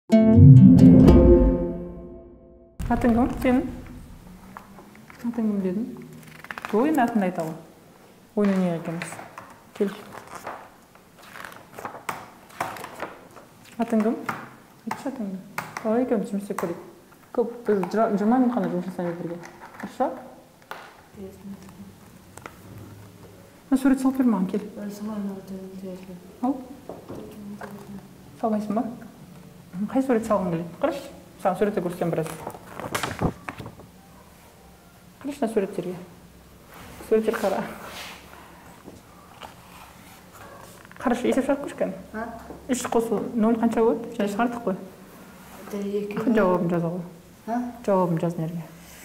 Атың кім сенің? Атың кім дедің? Ойын атыңды айта ғой. Ойын не екенбіз? Кел. Атың кім? Айтшы атыңды. Қалай екеуміз жұмыс істеп көрейік. Көп, біз 20 минут қана жұмыс жасаймыз бірге. Хорошо? Сурет салып бер маған, кел. Ал. Салмайсың ба? Қай сурет салғың келеді? Қараш, саған суретті көрсетем біраз. Қараш на суреттерге. Суреттер қара. Қараш, есеп шығарып көрші кән? 3 қосу 0 қанша болады? Және шығардық қой. Жауабын жаза ғой. Жауабын жаз нерге.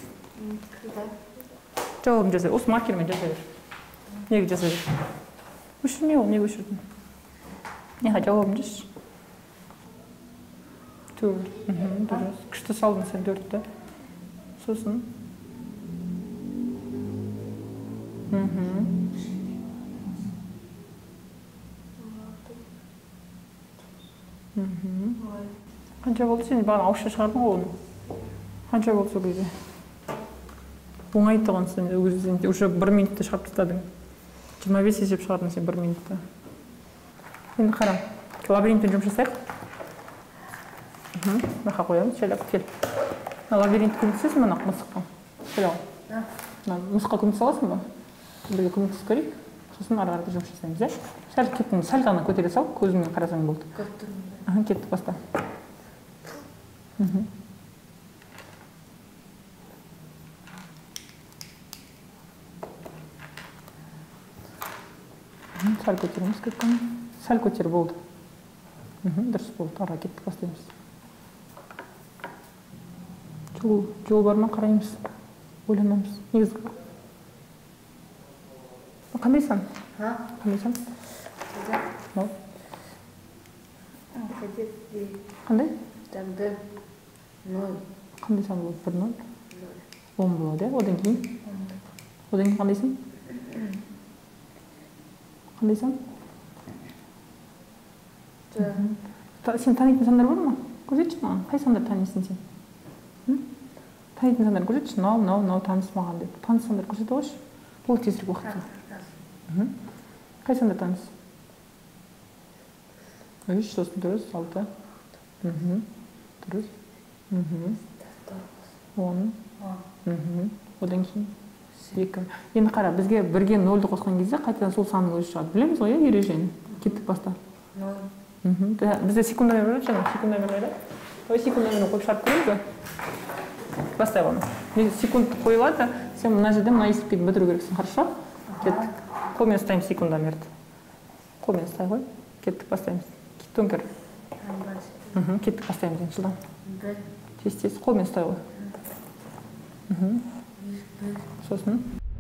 Жауабын жаза. Осы маркермен жаза бер. Неге жаза бер? Өшірме ол, неге өшірдің? Неға жауабын жаз. 4. Дұрыс. Күшті салдың сен 4-ті. Сосын. Қанша болды сен бағана ауызша шығардың ғой оны? Қанша болды сол кезде? Оңай тұғын сен уже 1 минутта шығарып тастадың. 25 есеп шығардың сен 1 минутта. Енді қара, лабиринтпен жұмыс жасайық. Мынақа қоямыз, шайлап кел. Лабиринт көмектесесің мына мысыққа? Шайлау. Мысыққа көмектесе аласың ба? Бірге көмектесіп көрейік. Сосын ары-қарата жұмыс жасаймыз, иә? Сәл кеттің, сәл ғана көтере сал, көзіңмен қарасаң болды. Кетті баста. Сәл көтереміз кеткен. Сәл көтер болды. Дұрыс болды, ара кеттік бастаймыз. Жол бар ма қараймыз, ойланамыз. Негізгі. Қандайсан? Қандайсан? Қандай? Таңды 0. Қандай сан болады? 1 0? 10 болады, одан кейін? Одан кейін қандайсың? Қандайсың? Сен танитын сандар бар ма? Көрсетші маған, қай сандар танисың сен? Танитын сандар көрсетші, мынау таныс маған деп. Таныс сандар көрсете қойшы. Ол тезірек уақыт. Қай сандар таныс? 3, сосын дұрыс, 6. Дұрыс. 10. Одан кейін 2. Енді қара, бізге бірге 0-ды қосқан кезде қайтадан сол санның өзі шығады. Білеміз ғой, ережені? Кеттік баста. 0. Бізде секундамен бөледі жаңа, секундамен бөледі. Ой, секундамен қойып шығарып көрейік бе? Бастай ғаны. Секунд қойылады, сен мына жерден мына есіпке бітіру керексің, хорошо? Кеттік. Қолмен ұстаймыз секундомерді. Қолмен ұстай ғой. Кеттік, бастаймыз. Төңкер. Кеттік, бастаймыз енді жылдам. Тез-тез, қолмен ұстай ғой. Сосын.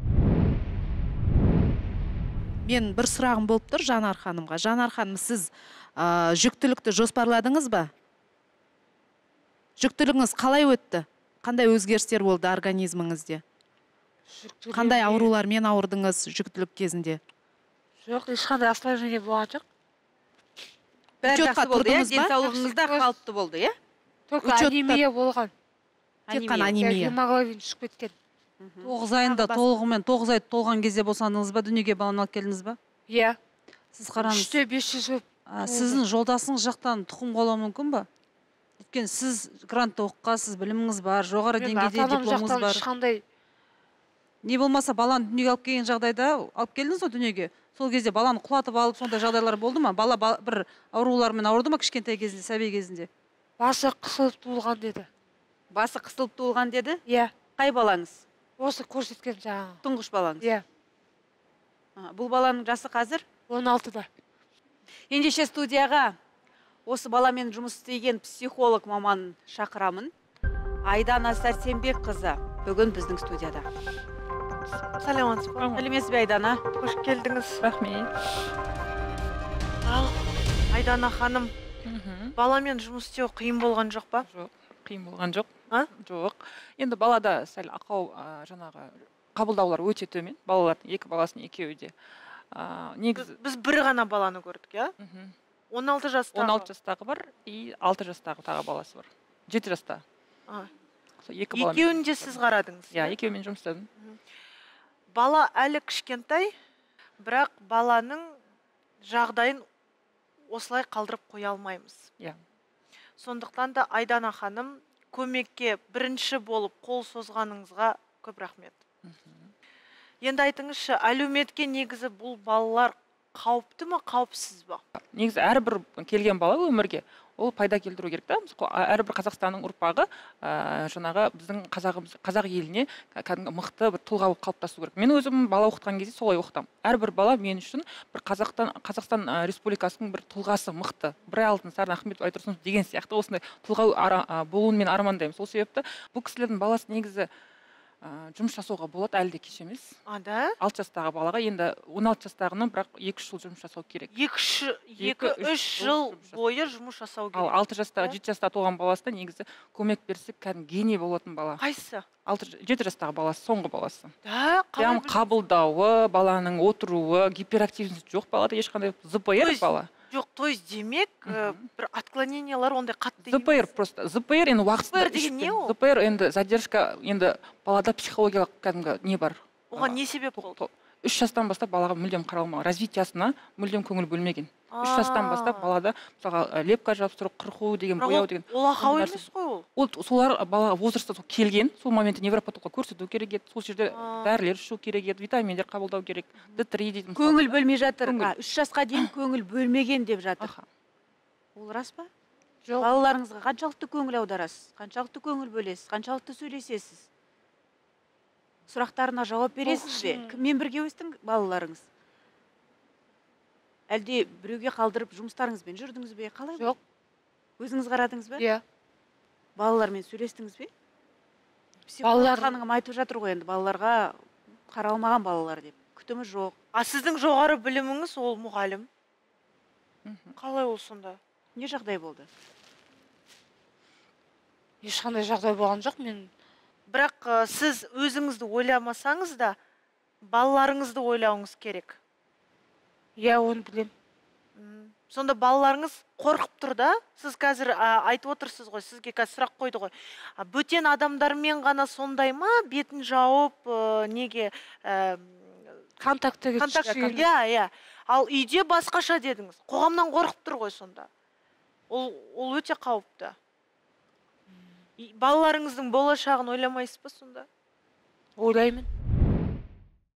Мен бір сұрағым болып тұр Жанар ханымға. Жанар ханым, сіз жүктілікті жоспарладыңыз ба? Жүктілігіңіз қалай өтті? Қандай өзгерістер болды организміңізде? Қандай аурулармен ауырдыңыз жүктілік кезінде? Жоқ, ешқандай осложнение болған жоқ. Бәрі жақсы болды, иә? Денсаулығыңыз да қалыпты болды, иә? Только анемия болған. Тек қана анемия. Гемоглобин түсіп кеткен. 9 айында толығымен 9 ай толған кезде босандыңыз ба, дүниеге баланы алып келдіңіз ба? Иә. Сіз қараңыз. 3-те 500 көп. Сіздің жолдасыңыз жақтан тұқым қуалауы мүмкін ба? Өйткені сіз грантта оқығансыз, біліміңіз бар, жоғары деңгейде дипломыңыз бар. Ешқандай. Не болмаса баланы дүниеге алып келген жағдайда алып келдіңіз ғой дүниеге. Сол кезде баланы құлатып алып сондай жағдайлар болды ма? Бала бір аурулармен ауырды ма кішкентай кезінде, сәби кезінде? Басы қысылып туылған деді. Басы қысылып туылған деді? Иә. Қай балаңыз? Осы көрсеткен жаңағы. Тұңғыш балаңыз? Иә. Бұл баланың жасы қазір? 16-да. Ендеше студияға осы баламен жұмыс істеген психолог маман шақырамын. Айдана Сәрсенбек қызы бүгін біздің студияда. Сәлеметсіз бе? Сәлеметсіз бе, Айдана? Қош келдіңіз. Рахмет. Айдана ханым, баламен жұмыс істеу қиын болған жоқ па? Жоқ, қиын болған жоқ. Жоқ. Енді балада сәл ақау жаңағы қабылдаулар өте төмен. Балалардың 2 баласының екеуі де. Біз бір ғана баланы көрдік, иә? 16 жастағы. 16 жастағы бар и 6 жастағы тағы баласы бар. 7 жаста. Екі бала. Екеуін де сіз қарадыңыз? Иә, екеуімен жұмыс істедім. Бала әлі кішкентай, бірақ баланың жағдайын осылай қалдырып қоя алмаймыз. Иә. Сондықтан да Айдана ханым, көмекке бірінші болып қол созғаныңызға көп рахмет. Енді айтыңызшы, әлеуметке негізі бұл балалар қауіпті ма, қауіпсіз ба? Негізі әрбір келген бала өмірге ол пайда келтіру керек та. Әрбір Қазақстанның ұрпағы жаңағы біздің қазақ еліне кәдімгі мықты бір тұлға болып қалыптасу керек. Мен өзім бала оқытқан кезде солай оқытам. Әрбір бала мен үшін бір Қазақстан Республикасының бір тұлғасы мықты. Алтын Сарин Ахметов Байтұрсынов деген сияқты осындай тұлға болуын мен армандаймын. Сол себепті бұл кісілердің баласы негізі жұмыс жасауға болады, әлі де кеш емес. 6 жастағы балаға енді 16 жастағынан бірақ 2 жыл жұмыс жасау керек. 2-3 жыл бойы жұмыс жасау керек. Ал 6 жастағы, 7 жаста туған баласына негізі көмек берсек, кәдімгі гений болатын бала. Қайсы? 7 жастағы баласы, соңғы баласы. Прям қабылдауы, баланың отыруы, гиперактивность жоқ балада, ешқандай ЗПР бала. Жоқ, то есть демек, бір отклонениялар ондай қатты емес. ЗПР просто. ЗПР енді уақытында. ЗПР деген не ол? ЗПР енді задержка, енді балада психологиялық кәдімгі не бар. Оған не себеп болды? 3 жастан бастап балаға мүлдем қаралмаған, развитиясына мүлдем көңіл бөлмеген. 3 жастан бастап балада мысалға лепка жабыстыру, қырқу деген, бояу деген. Ол ақау емес қой ол. Ол солар балаға возрастта келген, сол моментте невропатологқа көрсету керек еді, сол жерде дәрілер ішу керек еді, витаминдер қабылдау керек, D3 дейді. Көңіл бөлмей жатыр. 3 жасқа дейін көңіл бөлмеген деп жатыр. Ол рас па? Жоқ. Балаларыңызға қаншалықты көңіл аударасыз? Қаншалықты көңіл бөлесіз? Қаншалықты сөйлесесіз? Сұрақтарына жауап бересіз бе? Кіммен бірге өстің балаларыңыз? Әлде біреуге қалдырып жұмыстарыңызбен жүрдіңіз бе? Қалай? Жоқ. Өзіңіз қарадыңыз ба? Иә. Балалармен сөйлестіңіз бе? Психолог ханым айтып жатыр ғой енді, балаларға қаралмаған балалар деп. Күтімі жоқ. Сіздің жоғары біліміңіз ол мұғалім. Қалай ол сонда? Не жағдай болды? Ешқандай жағдай болған жоқ, мен. Бірақ сіз өзіңізді ойламасаңыз да, балаларыңызды ойлауыңыз керек. Иә, оны білем. Сонда балаларыңыз қорқып тұр да? Сіз қазір айтып отырсыз ғой, сізге қазір сұрақ қойды ғой. Бөтен адамдармен ғана сондай ма? Бетін жауып, неге? Контактіге түшкен. Иә. Ал үйде басқаша дедіңіз. Қоғамнан қорқып тұр ғой сонда. Ол өте қауіпті. Балаларыңыздың болашағын ойламайсыз ба сонда? Ойлаймын.